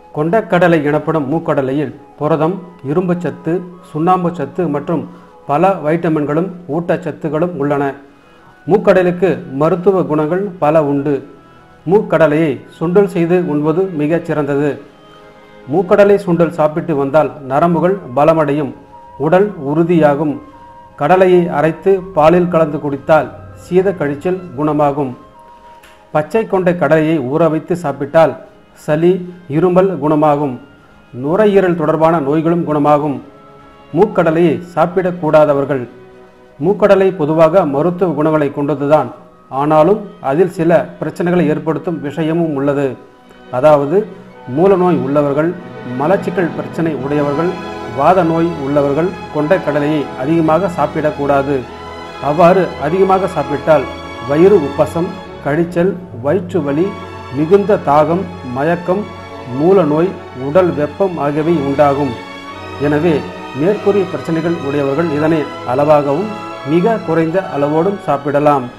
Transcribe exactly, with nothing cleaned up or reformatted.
கொண்டைக்கடலை எனப்படும் மூக்கடலையில் புரதம், இரும்புச்சத்து, சுண்ணாம்பு சத்து மற்றும் பல வைட்டமின்களும் ஊட்டச்சத்துக்களும் உள்ளன. மூக்கடலைக்கு மருத்துவ குணங்கள் பல உண்டு. மூக்கடலையை சுண்டல் செய்து உண்பது மிகச் சிறந்தது. மூக்கடலை சுண்டல் சாப்பிட்டு வந்தால் நரம்புகள் பலமடையும், உடல் உறுதியாகும். கடலையை அரைத்து பாலில் கலந்து குடித்தால் சீத கழிச்சல் குணமாகும். பச்சை கொண்ட கடலையை ஊற வைத்து சாப்பிட்டால் சளி, இருமல் குணமாகும். நுரையீரல் தொடர்பான நோய்களும் குணமாகும். மூக்கடலையை சாப்பிடக்கூடாதவர்கள். மூக்கடலை பொதுவாக மருத்துவ குணங்களை கொண்டதுதான். ஆனாலும் அதில் சில பிரச்சனைகளை ஏற்படுத்தும் விஷயமும் உள்ளது. அதாவது மூலநோய் உள்ளவர்கள், மலச்சிக்கல் பிரச்சனை உடையவர்கள், வாத நோய் உள்ளவர்கள் கொண்டைக்கடலையை அதிகமாக சாப்பிடக்கூடாது. அவ்வாறு அதிகமாக சாப்பிட்டால் வயிறு உப்பசம், கழிச்சல், வயிற்று வலி, மிகுந்த தாகம், மயக்கம், மூலநோய், உடல் வெப்பம் ஆகியவை உண்டாகும். எனவே மேற்கூறிய பிரச்சனைகள் உடையவர்கள் இதனை அளவாகவும் மிக குறைந்த அளவோடும் சாப்பிடலாம்.